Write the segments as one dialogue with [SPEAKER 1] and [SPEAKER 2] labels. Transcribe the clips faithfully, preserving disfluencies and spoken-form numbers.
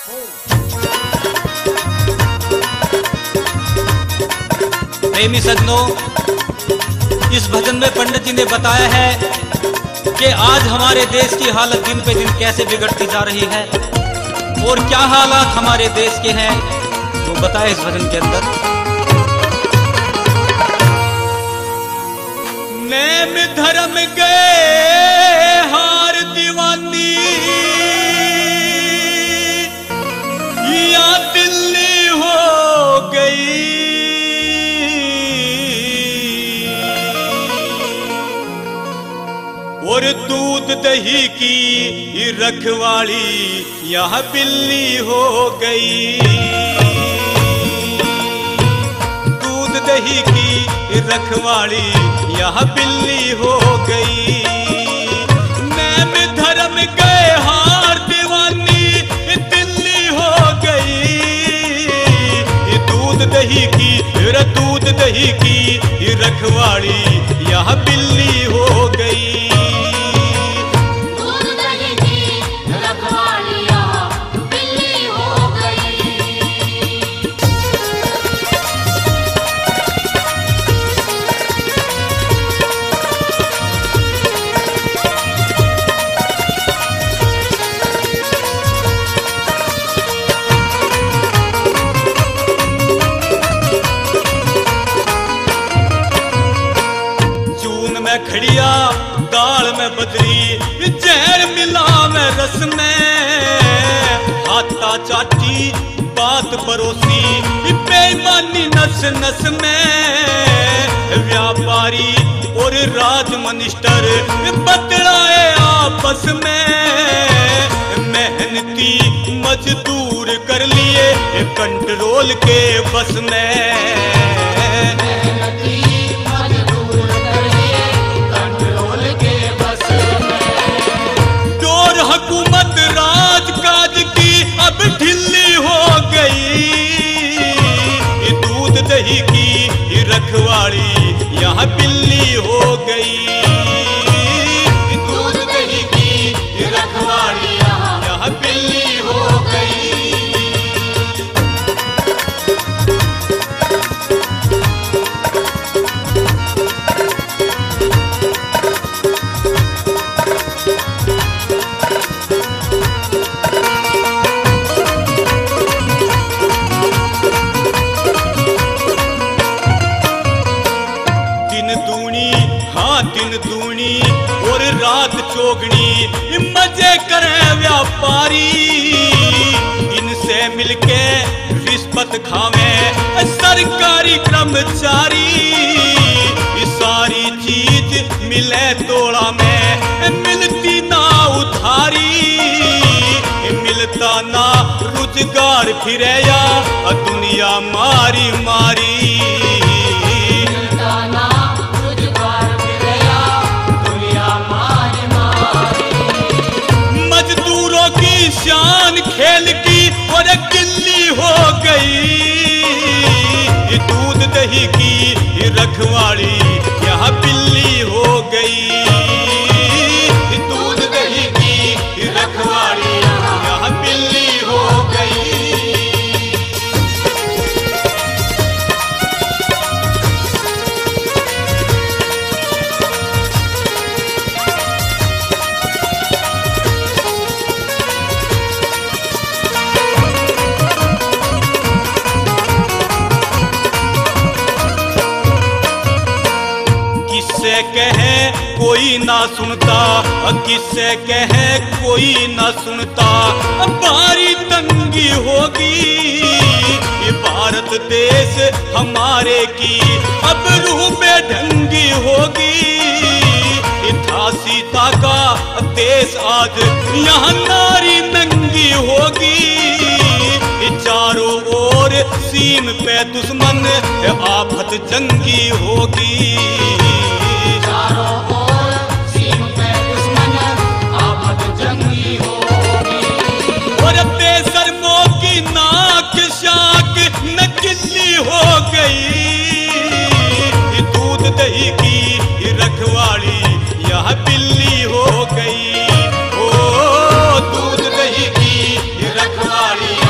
[SPEAKER 1] प्रेमी सज्जनों, इस भजन में पंडित जी ने बताया है कि आज हमारे देश की हालत दिन पे दिन कैसे बिगड़ती जा रही है और क्या हालात हमारे देश के हैं वो बताया इस भजन के अंदर।
[SPEAKER 2] नैम धर्म गए हार दीवानी, या दिल्ली हो गई, और दूध दही की रखवाली यह बिल्ली हो गई। दूध दही की रखवाली यह बिल्ली हो गई। नैम धर्म गए हार दीवानी, दिल्ली हो गई। दूध दही की दूध दही की रखवाली यह बिल्ली हो गई। खड़िया दाल में बदरी, जहर मिला में रस में, हाथा चाटी बात परोसी, बेईमानी नस नस में। व्यापारी और राज मिनिस्टर बतलाए आपस में, मेहनती मजदूर कर लिए कंट्रोल के बस में। हुकूमत राज काज की अब ढिल्ली हो गई। दूध दही की रखवाली यहाँ बिल्ली हो गई। दूध दही की रखवाली यहाँ बिल्ली हो गई। दिन दूनी और रात चौगनी मजे करे व्यापारी, इनसे मिलके रिश्वत खावे सरकारी कर्मचारी। सारी चीज मिले तोड़ा में मिलती ना उधारी, मिलता ना रोजगार फिरे या दुनिया मारी मारी। मजदूरों की शान खेल की और गिल्ली हो गई। दूध दही की रखवाली यहाँ बिल्ली हो गई। दूध दही की रखवाली यहाँ बिल्ली हो गई। किससे कहे कोई ना सुनता, किससे कहे कोई ना सुनता। भारी तंगी होगी ये भारत देश हमारे की, अब रूह बेढंगी होगी। था सीता का देश आज यहाँ नारी नंगी होगी। चारों ओर सीम पे दुश्मन आफत जंगी होगी। चारों ओर सीम पे दुश्मन आफत जंगी होगी। और बेशर्मों की नाक शाक नकली हो गई। दूध दही की रखवाली यह बिल्ली हो गई। ओ दूध दही की रखवाली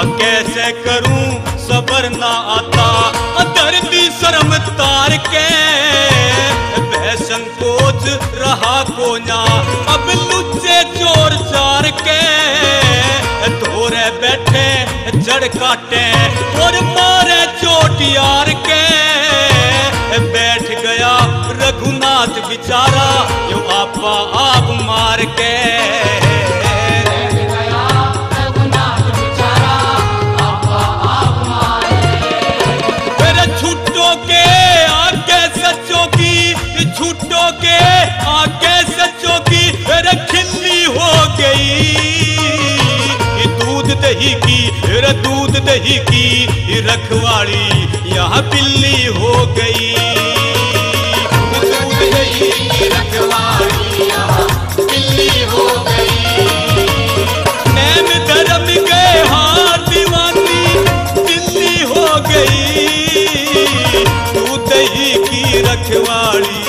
[SPEAKER 2] कैसे करूं सबर ना आता, दर्दी शर्म तार के वह संकोच रहा को ना, अब लुच्चे चोर चार के धोरे बैठे जड़ काटे और मारे चोट यार के। बैठ गया रघुनाथ बिचारा यो आपा आप मार के,
[SPEAKER 3] बैठ गया रघुनाथ बेचारा आपा आप मार के।
[SPEAKER 2] मेरे छुट्टों के आगे सच्चों की, छुट्टों के आगे सच्चों की मेरे खिल्ली हो गई। दूध दही की रे दूध दही की रखवाली यहाँ बिल्ली हो गई। दूध दही की रखवाली यहाँ बिल्ली हो गई। नैन धर्म के हार दीवानी बिल्ली हो गई। दूध दही की रखवाली